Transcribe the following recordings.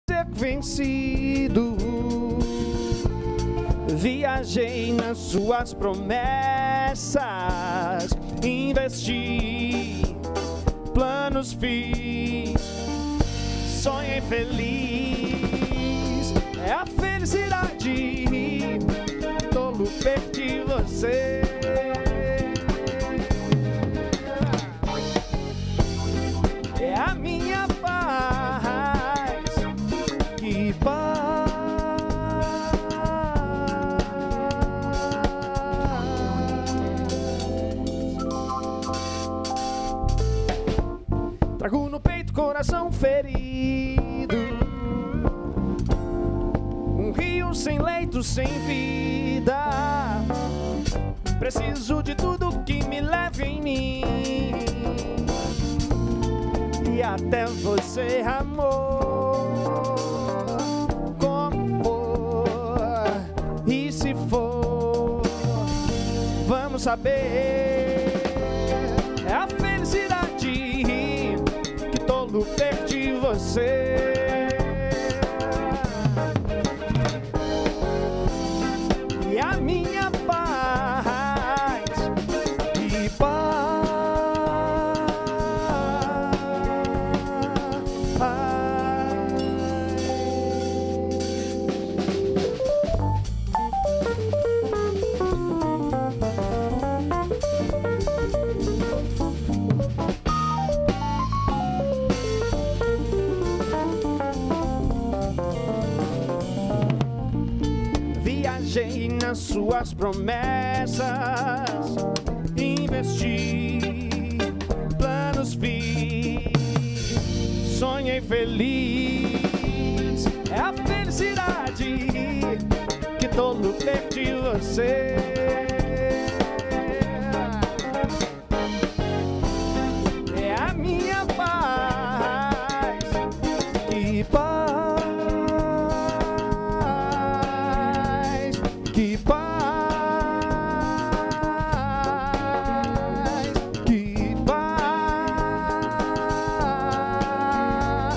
ter vencido. Viajei nas suas promessas, investi, planos fiz, sonhei feliz. É a felicidade, tolo, perdi você. É a minha paz, que paz. Trago no peito coração ferido, um rio sem leito, sem vida. Preciso de tudo que me leve em mim. E até você, amor, como for, e se for, vamos saber. É a felicidade, que tolo, perdi você. E a minha paz, que paz. Viajei nas suas promessas, investi, planos fiz, sonhei feliz. É a felicidade, que tolo, perdi você. É a minha paz, que paz. Que paz, que paz.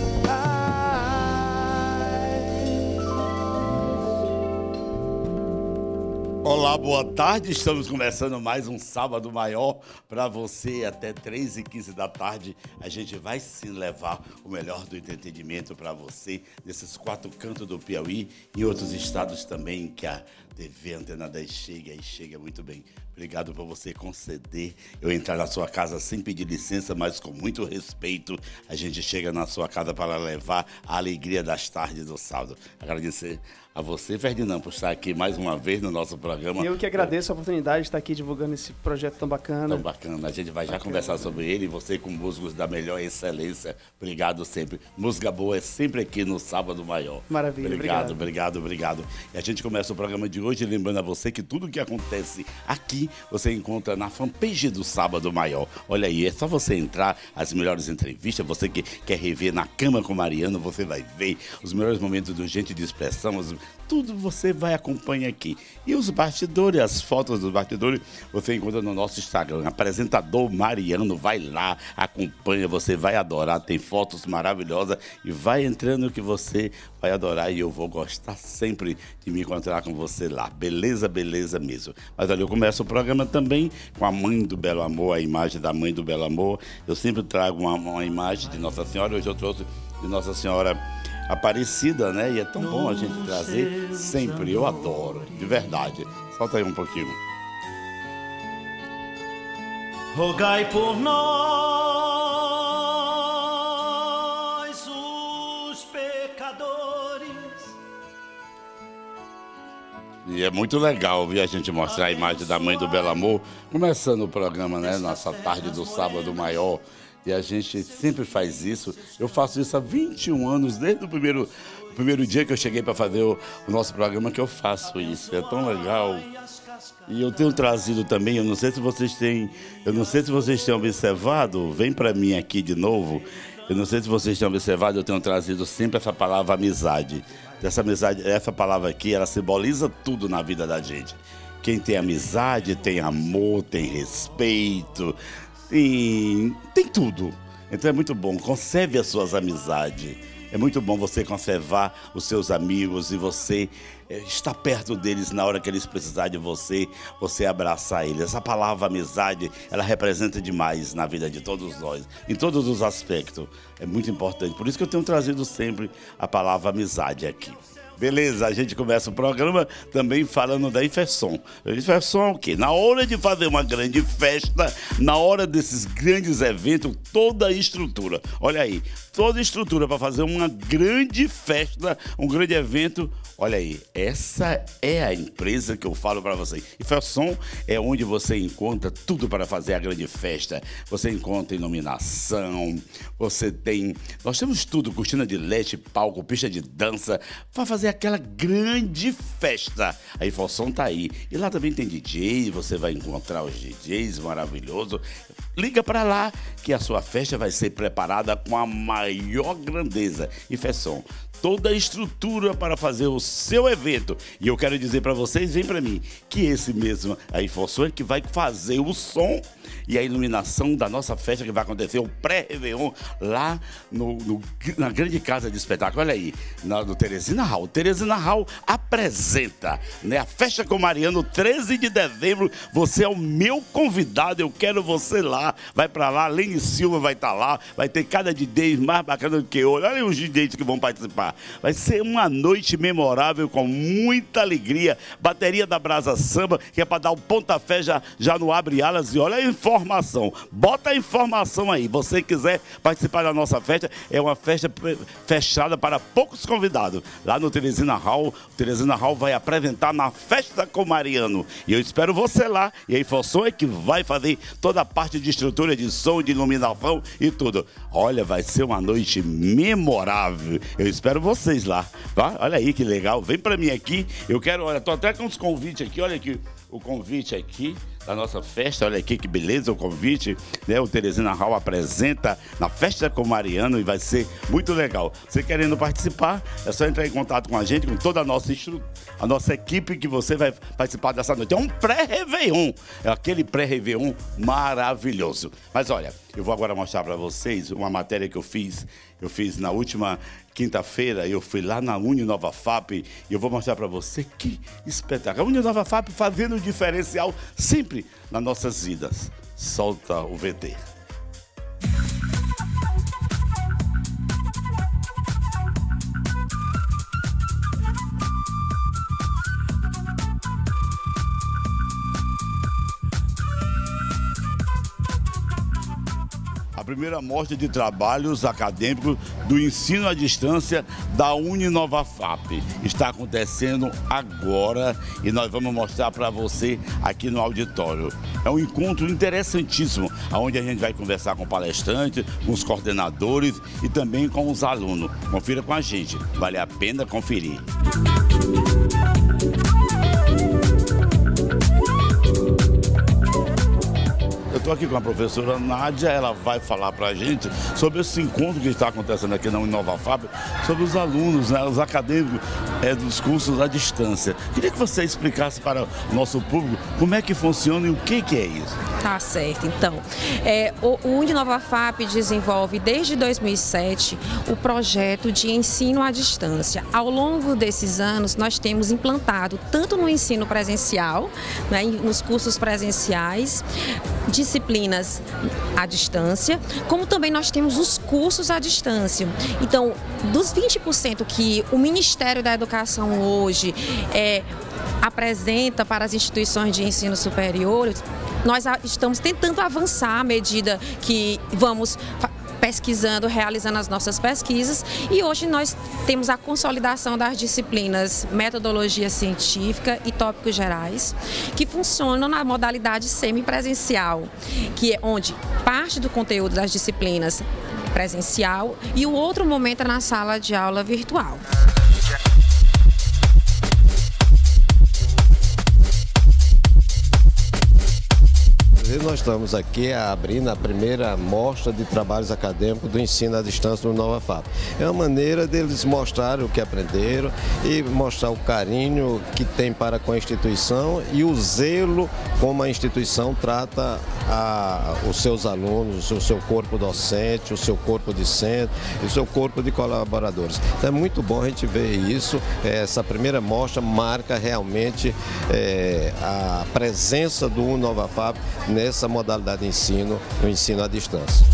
Olá, boa tarde. Estamos começando mais um Sábado Maior para você até 3h15 da tarde. A gente vai sim levar o melhor do entretenimento para você nesses 4 cantos do Piauí e outros estados também que a TV Antena 10 chega e chega muito bem. Obrigado por você conceder eu entrar na sua casa sem pedir licença, mas com muito respeito. A gente chega na sua casa para levar a alegria das tardes do sábado. Agradecer a você, Ferdinand, por estar aqui mais uma vez no nosso programa. Eu que agradeço a oportunidade de estar aqui divulgando esse projeto tão bacana. Tão bacana. A gente vai já conversar sobre ele. Você com músicos da melhor excelência. Obrigado sempre. Música boa é sempre aqui no Sábado Maior. Maravilha. Obrigado. E a gente começa o programa de hoje lembrando a você que tudo que acontece aqui você encontra na fanpage do Sábado Maior. Olha aí, é só você entrar, as melhores entrevistas. Você que quer rever Na Cama com Mariano, você vai ver os melhores momentos do Gente de Expressão. Tudo você vai acompanhar aqui. E os bastidores, as fotos dos bastidores, você encontra no nosso Instagram. Apresentador Mariano, vai lá, acompanha, você vai adorar. Tem fotos maravilhosas e vai entrando que você vai adorar. E eu vou gostar sempre de me encontrar com você lá. Beleza mesmo. Mas olha, eu começo o programa também com a Mãe do Belo Amor, a imagem da Mãe do Belo Amor. Eu sempre trago uma imagem de Nossa Senhora. Hoje eu trouxe de Nossa Senhora Aparecida, né? E é tão bom a gente trazer sempre. Eu adoro, de verdade. Solta aí um pouquinho. Rogai por nós, os pecadores. E é muito legal, viu, a gente mostrar a imagem da Mãe do Belo Amor, começando o programa, né? Nossa tarde do Sábado Maior. E a gente sempre faz isso. Eu faço isso há 21 anos, desde o primeiro dia que eu cheguei para fazer o nosso programa, que eu faço isso. É tão legal. E eu tenho trazido também, eu não sei se vocês têm observado, vem para mim aqui de novo. Eu não sei se vocês têm observado, eu tenho trazido sempre essa palavra amizade. Essa palavra aqui, ela simboliza tudo na vida da gente. Quem tem amizade, tem amor, tem respeito, tem tudo. Então é muito bom, conserve as suas amizades. É muito bom você conservar os seus amigos e você estar perto deles na hora que eles precisarem de você, você abraçar eles. Essa palavra amizade, ela representa demais na vida de todos nós, em todos os aspectos. É muito importante. Por isso que eu tenho trazido sempre a palavra amizade aqui. Beleza, a gente começa o programa também falando da Ifersom. Ifersom é o quê? Na hora de fazer uma grande festa, na hora desses grandes eventos, toda a estrutura. Olha aí, toda a estrutura para fazer uma grande festa, um grande evento. Olha aí, essa é a empresa que eu falo para vocês. Ifersom é onde você encontra tudo para fazer a grande festa. Você encontra iluminação, nós temos tudo, cortina de LED, palco, pista de dança, para fazer aquela grande festa. A Ifersom tá aí. E lá também tem DJ, você vai encontrar os DJs maravilhosos. Liga para lá que a sua festa vai ser preparada com a maior grandeza. Ifersom, toda a estrutura para fazer o seu evento. E eu quero dizer para vocês, vem para mim, que esse mesmo, a Ifersom, é que vai fazer o som e a iluminação da nossa festa que vai acontecer, o pré-Réveillon, lá na grande casa de espetáculo. Olha aí, no Teresina Hall. Teresina Hall apresenta, né, a Festa com Mariano, 13 de dezembro. Você é o meu convidado, eu quero você lá. Vai para lá, Lene Silva vai estar lá, vai ter cada DJ mais bacana do que outro. Olha os DJs que vão participar. Vai ser uma noite memorável, com muita alegria. Bateria da Brasa Samba, que é para dar o pontapé já no Abre Alas. E olha a informação, bota a informação aí. Você quiser participar da nossa festa, é uma festa fechada para poucos convidados. Lá no Teresina Hall, o Teresina Hall vai apresentar na Festa com Mariano. E eu espero você lá. E a Ifersom é que vai fazer toda a parte de estrutura, de som, de iluminação e tudo. Olha, vai ser uma noite memorável. Eu espero vocês lá, tá? Olha aí que legal. Vem pra mim aqui. Eu quero, olha, tô até com os convites aqui. Olha aqui o convite aqui da nossa festa. Olha aqui que beleza o convite, né? O Teresina Hall apresenta na Festa com Mariano e vai ser muito legal. Você querendo participar, é só entrar em contato com a gente, com toda a nossa equipe, que você vai participar dessa noite. É um pré-Réveillon, é aquele pré-Réveillon maravilhoso. Mas olha, eu vou agora mostrar para vocês uma matéria que eu fiz na última quinta-feira. Eu fui lá na Uninova-FAP e eu vou mostrar para você que espetáculo. A Uninova-FAP fazendo o diferencial sempre nas nossas vidas. Solta o VT. A primeira mostra de trabalhos acadêmicos do ensino à distância da Uninova-FAP está acontecendo agora e nós vamos mostrar para você aqui no auditório. É um encontro interessantíssimo, onde a gente vai conversar com palestrantes, com os coordenadores e também com os alunos. Confira com a gente, vale a pena conferir. Eu estou aqui com a professora Nádia, ela vai falar para a gente sobre esse encontro que está acontecendo aqui na Uninova-FAP, sobre os alunos, né, os acadêmicos dos cursos à distância. Queria que você explicasse para o nosso público como é que funciona e o que é isso. Tá certo, então. O Uninova-FAP desenvolve desde 2007 o projeto de ensino à distância. Ao longo desses anos, nós temos implantado, tanto no ensino presencial, né, nos cursos presenciais, disciplinas à distância, como também nós temos os cursos à distância. Então, dos 20% que o Ministério da Educação hoje apresenta para as instituições de ensino superior, nós estamos tentando avançar à medida que vamos pesquisando, realizando as nossas pesquisas, e hoje nós temos a consolidação das disciplinas Metodologia Científica e Tópicos Gerais, que funcionam na modalidade semipresencial, que é onde parte do conteúdo das disciplinas presencial e o outro momento é na sala de aula virtual. prazer, nós estamos aqui abrindo a primeira mostra de trabalhos acadêmicos do ensino à distância no Nova FAP. É uma maneira deles mostrarem o que aprenderam e mostrar o carinho que tem para com a instituição e o zelo como a instituição trata os seus alunos, o seu corpo docente, o seu corpo discente e o seu corpo de colaboradores. Então é muito bom a gente ver isso. Essa primeira mostra marca realmente a presença do Nova FAP nessa modalidade de ensino, o ensino à distância.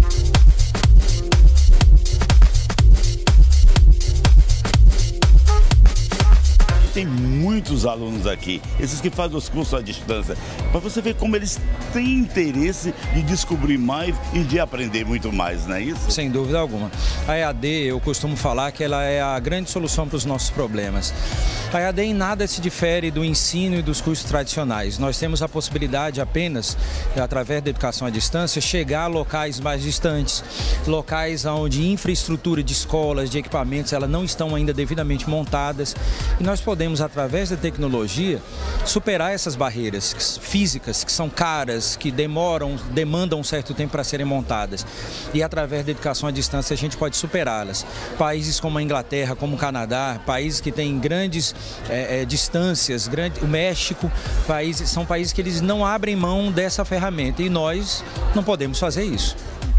Tem muitos alunos aqui, esses que fazem os cursos à distância, para você ver como eles têm interesse de descobrir mais e de aprender muito mais, não é isso? Sem dúvida alguma. A EAD, eu costumo falar que ela é a grande solução para os nossos problemas. A EAD em nada se difere do ensino e dos cursos tradicionais. Nós temos a possibilidade apenas, através da educação à distância, chegar a locais mais distantes, locais onde infraestrutura de escolas, de equipamentos, elas não estão ainda devidamente montadas, e nós podemos, através da tecnologia, superar essas barreiras físicas que são caras, que demandam um certo tempo para serem montadas. E através da educação à distância a gente pode superá-las. Países como a Inglaterra, como o Canadá, países que têm grandes distâncias, o México, são países que eles não abrem mão dessa ferramenta e nós não podemos fazer isso.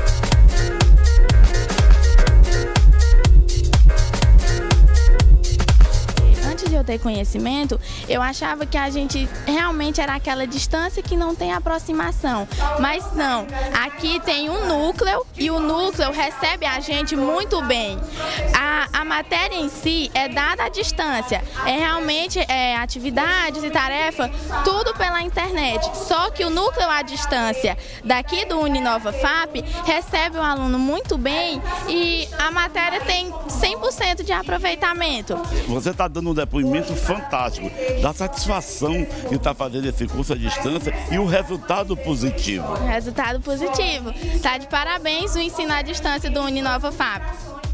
Eu ter conhecimento, eu achava que a gente realmente era aquela distância que não tem aproximação, mas não, aqui tem um núcleo e o núcleo recebe a gente muito bem. A matéria em si é dada à distância, realmente atividades e tarefas, tudo pela internet, só que o núcleo à distância daqui do Uninova FAP recebe o aluno muito bem e a matéria tem 100% de aproveitamento. Você está dando um depoimento fantástico, da satisfação de estar fazendo esse curso à distância e o resultado positivo. O resultado positivo. Está de parabéns o ensino à distância do Uninova FAP.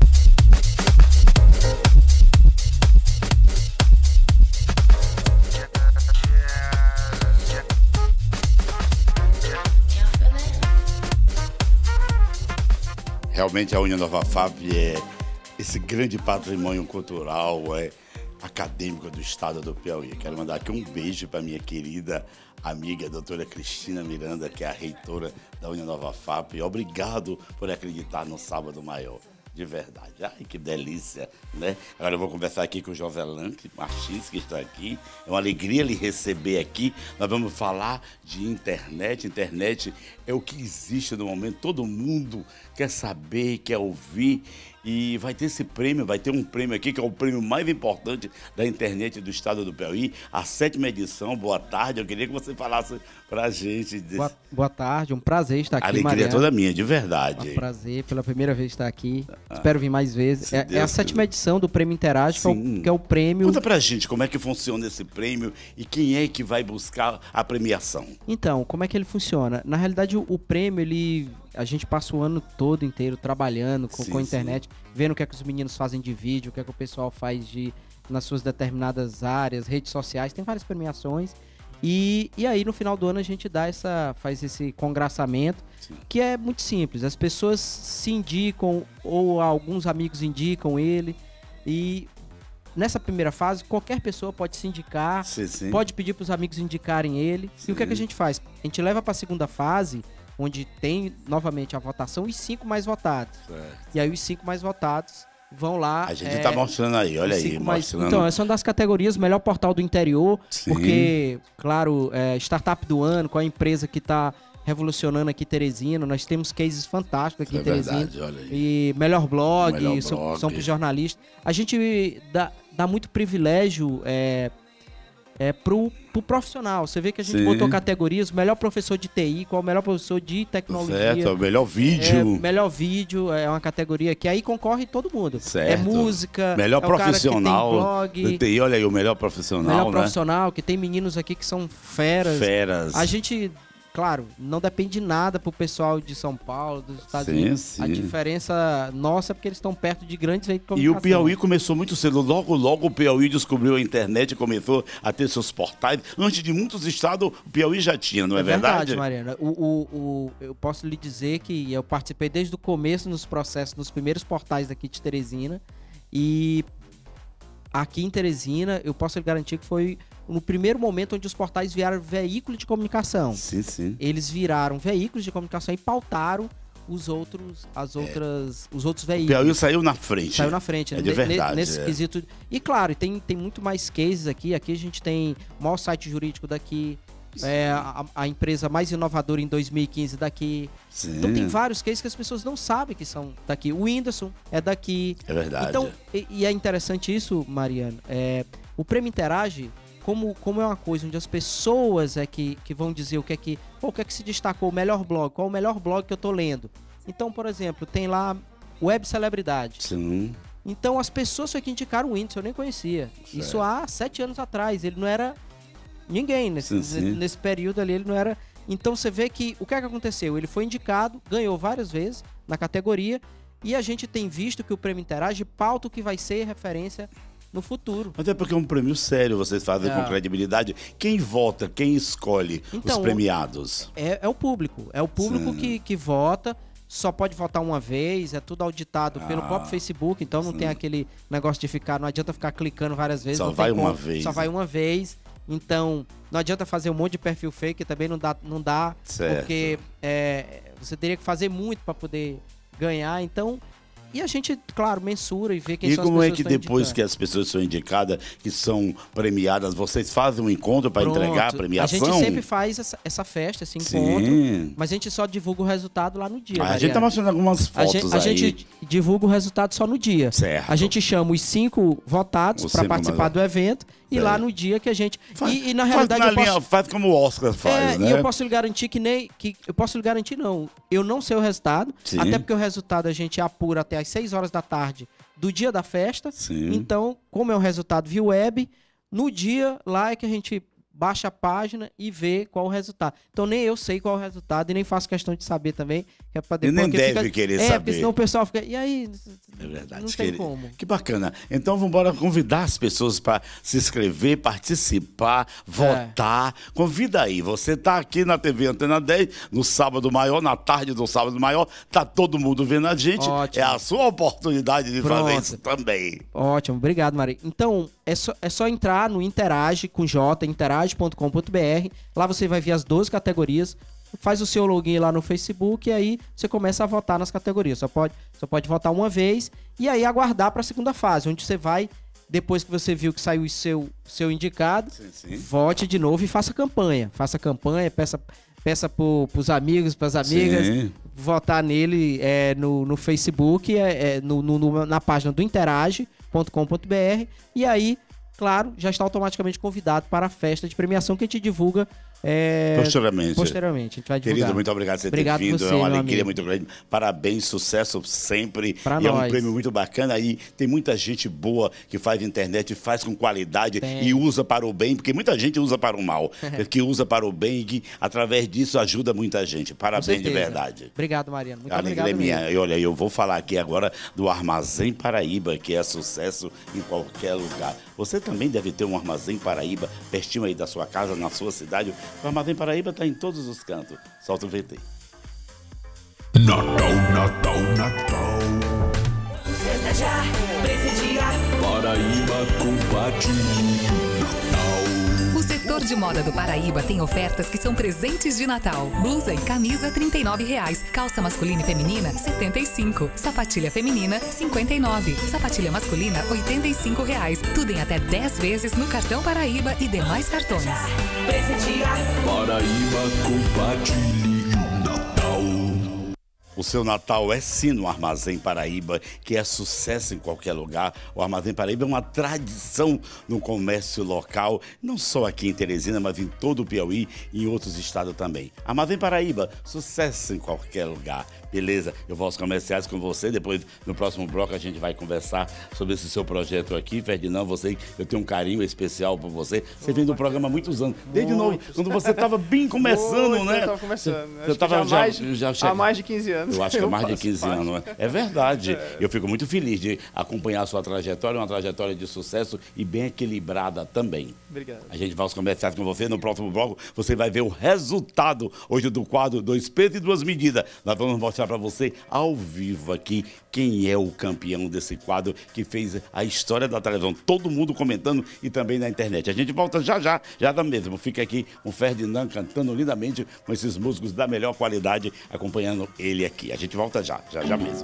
Realmente a Uninova FAP é esse grande patrimônio cultural, acadêmico do estado do Piauí. Quero mandar aqui um beijo para minha querida amiga, a doutora Cristina Miranda, que é a reitora da Uninova FAP. Obrigado por acreditar no Sábado Maior. De verdade. Ai, que delícia, né? Agora eu vou conversar aqui com o Joselan Martins, que está aqui. É uma alegria lhe receber aqui. Nós vamos falar de internet. Internet é o que existe no momento. Todo mundo quer saber, quer ouvir. E vai ter esse prêmio, vai ter um prêmio aqui, que é o prêmio mais importante da internet do estado do Piauí, a 7ª edição. Boa tarde, eu queria que você falasse pra gente. Boa tarde, um prazer estar aqui, a alegria é toda minha, de verdade. É um prazer, pela primeira vez estar aqui. Espero vir mais vezes. É a 7ª edição do Prêmio Interage, que é o prêmio... Conta pra gente como é que funciona esse prêmio e quem é que vai buscar a premiação. Então, como é que ele funciona? Na realidade, o prêmio, a gente passa o ano todo inteiro trabalhando com a internet, vendo o que é que os meninos fazem de vídeo, o que é que o pessoal faz nas suas determinadas áreas, redes sociais, tem várias premiações. E aí no final do ano a gente faz esse congraçamento, que é muito simples. As pessoas se indicam ou alguns amigos indicam ele, e nessa primeira fase qualquer pessoa pode se indicar, pode pedir para os amigos indicarem ele. E o que é que a gente faz? A gente leva para a segunda fase, onde tem novamente a votação e 5 mais votados. E aí os 5 mais votados vão lá... A gente tá mostrando aí, olha aí. Mostrando... Então, essa é uma das categorias, melhor portal do interior, porque, claro, startup do ano, qual a empresa que está revolucionando aqui Teresina, nós temos cases fantásticos aqui em Teresina. Verdade, olha aí. E melhor blog, são para jornalistas. A gente dá muito privilégio pro profissional. Você vê que a gente botou categorias, melhor professor de TI, qual o melhor professor de tecnologia. Certo, melhor vídeo. Melhor vídeo, é uma categoria que aí concorre todo mundo. Certo. É música, melhor profissional. Cara que tem blog. TI, olha aí, o melhor profissional, melhor profissional, que tem meninos aqui que são feras. Feras. A gente claro, não depende de nada pro pessoal de São Paulo, dos Estados Unidos. Sim. A diferença nossa é porque eles estão perto de grandes veículos de E comunicação. o Piauí começou muito cedo. Logo o Piauí descobriu a internet e começou a ter seus portais. Antes de muitos estados, o Piauí já tinha, não é verdade? Mariana. Eu posso lhe dizer que eu participei desde o começo nos processos, nos primeiros portais daqui de Teresina. E aqui em Teresina, eu posso lhe garantir que foi no primeiro momento onde os portais viraram veículo de comunicação. Sim. Eles viraram veículos de comunicação e pautaram os outros veículos. O Piauí saiu na frente. Saiu na frente, de verdade. Nesse quesito. E claro, tem muito mais cases aqui. Aqui a gente tem o maior site jurídico daqui. A empresa mais inovadora em 2015 daqui. Sim. Então tem vários cases que as pessoas não sabem que são daqui. O Whindersson é daqui. É verdade. Então, e é interessante isso, Mariano. O Prêmio Interage, como é uma coisa onde as pessoas que vão dizer o que é que se destacou, o melhor blog, qual o melhor blog que eu tô lendo. Então, por exemplo, tem lá Web Celebridade. Sim. Então as pessoas foi que indicaram o Whindersson, eu nem conhecia. Certo. Isso há 7 anos atrás, ele não era ninguém nesse período ali, ele não era. Então você vê que o que é que aconteceu? Ele foi indicado, ganhou várias vezes na categoria e a gente tem visto que o Prêmio Interage pauta o que vai ser referência no futuro. Até porque é um prêmio sério, vocês fazem com credibilidade. Quem vota, quem escolhe os premiados? É o público. É o público que vota. Só pode votar uma vez, é tudo auditado pelo próprio Facebook, então não tem aquele negócio de ficar, não adianta ficar clicando várias vezes. Só vai uma vez. Só vai uma vez. Então, não adianta fazer um monte de perfil fake, também não dá certo. Porque você teria que fazer muito para poder ganhar, então. E a gente, claro, mensura e vê quem são as pessoas. E como é que depois que as pessoas são indicadas, que são premiadas, vocês fazem um encontro para entregar a premiação? A gente sempre faz essa festa, esse encontro, mas a gente só divulga o resultado lá no dia. A gente tá mostrando algumas fotos a gente divulga o resultado só no dia. Certo. A gente chama os 5 votados para participar do evento e lá no dia que a gente... E na realidade faz como o Oscar faz, né? E eu posso lhe garantir eu posso lhe garantir não. Eu não sei o resultado, até porque o resultado a gente apura até às 6 horas da tarde do dia da festa. Sim. Então, como é um resultado via web, no dia lá é que a gente baixa a página e vê qual o resultado. Então nem eu sei qual é o resultado e nem faço questão de saber também. Que é pra depois, e nem deve querer saber. Porque senão o pessoal fica... E aí? É verdade. Não tem como. Que bacana. Então vamos embora convidar as pessoas para se inscrever, participar, votar. Convida aí. Você tá aqui na TV Antena 10, no Sábado Maior, na tarde do Sábado Maior. Tá todo mundo vendo a gente. Ótimo. É a sua oportunidade de fazer isso também. Ótimo. Obrigado, Maria. Então, é só entrar no Interage com J, interage.com.br. Lá você vai ver as 12 categorias. Faz o seu login lá no Facebook e aí você começa a votar nas categorias. Só pode votar uma vez e aí aguardar para a segunda fase, onde você vai, depois que você viu que saiu o seu indicado, vote de novo e faça campanha. Faça campanha, peça pros amigos, pras amigas, votar nele no Facebook, na página do interage.com.br e aí, claro, já está automaticamente convidado para a festa de premiação que a gente divulga posteriormente. A gente vai divulgar. Querido, muito obrigado por ter vindo. É uma alegria muito grande. Parabéns, sucesso sempre. Pra e nós. É um prêmio muito bacana. Aí tem muita gente boa que faz internet, faz com qualidade e usa para o bem, porque muita gente usa para o mal. Que usa para o bem e que, através disso, ajuda muita gente. Parabéns de verdade. Obrigado, Mariano. Muito obrigado. É minha. E olha, eu vou falar aqui agora do Armazém Paraíba, que é sucesso em qualquer lugar. Você também deve ter um Armazém Paraíba pertinho aí da sua casa, na sua cidade. O Armazém Paraíba está em todos os cantos. Solta o VT. Natal. Festejar, prestigiar. Paraíba compartilha. O setor de moda do Paraíba tem ofertas que são presentes de Natal. Blusa e camisa R$ 39,00. Calça masculina e feminina R$ 75,00. Sapatilha feminina R$ 59,00. Sapatilha masculina R$ 85,00. Tudo em até 10 vezes no cartão Paraíba e demais cartões. Paraíba compartilha Natal. O seu Natal é sim no Armazém Paraíba, que é sucesso em qualquer lugar. O Armazém Paraíba é uma tradição no comércio local, não só aqui em Teresina, mas em todo o Piauí e em outros estados também. Armazém Paraíba, sucesso em qualquer lugar. Beleza, eu vou aos comerciais com você, depois no próximo bloco a gente vai conversar sobre esse seu projeto aqui. Ferdinand, eu tenho um carinho especial por você. Você vem do programa há muitos anos, desde novo, quando você estava bem começando, né? Eu estava começando. Você estava há mais de 15 anos. Eu acho que há mais de 15 anos. É verdade. Eu fico muito feliz de acompanhar a sua trajetória, uma trajetória de sucesso e bem equilibrada também. Obrigado. A gente vai aos comerciais com você. No próximo bloco, você vai ver o resultado hoje do quadro 2 pesos e 2 medidas. Nós vamos mostrar para você ao vivo aqui quem é o campeão desse quadro que fez a história da televisão. Todo mundo comentando e também na internet. A gente volta já mesmo. Fica aqui o Ferdinand cantando lindamente com esses músicos da melhor qualidade, acompanhando ele aqui. A gente volta já mesmo.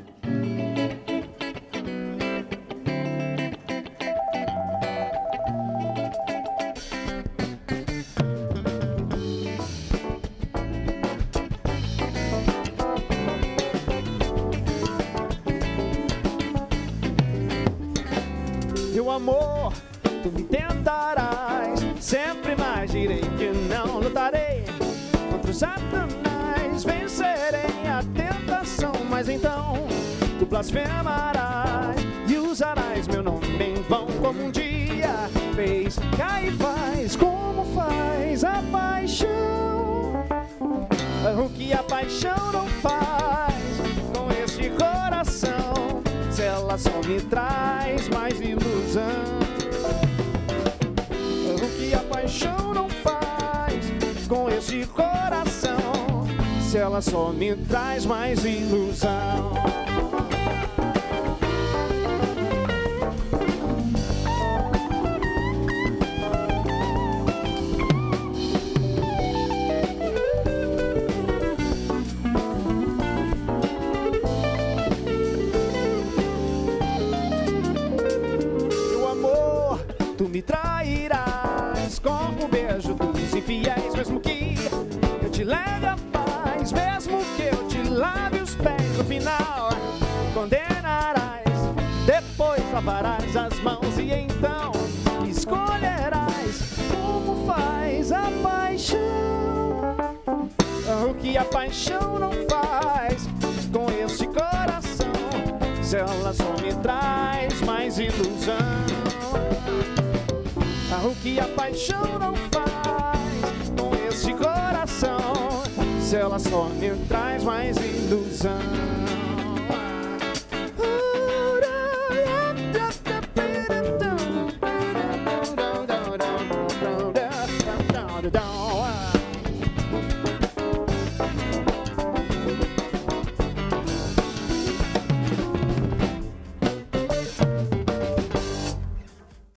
Meu amor, tu me tentarás, sempre mais direi que não lutarei contra o Satanás, vencerei a tentação, mas então tu blasfemarás e usarás meu nome em vão, como um dia fez Caifás, como faz a paixão, o que a paixão não faz com este coração, se ela só me traz mais ilusão. O que a paixão não faz com este coração, se ela só me traz mais ilusão. Tu me trairás com o beijo dos infiéis, mesmo que eu te leve a paz, mesmo que eu te lave os pés, no final condenarás, depois lavarás as mãos e então escolherás como faz a paixão, o que a paixão não faz com este coração, se ela só me traz mais ilusão. O que a paixão não faz com esse coração, se ela só me traz mais ilusão.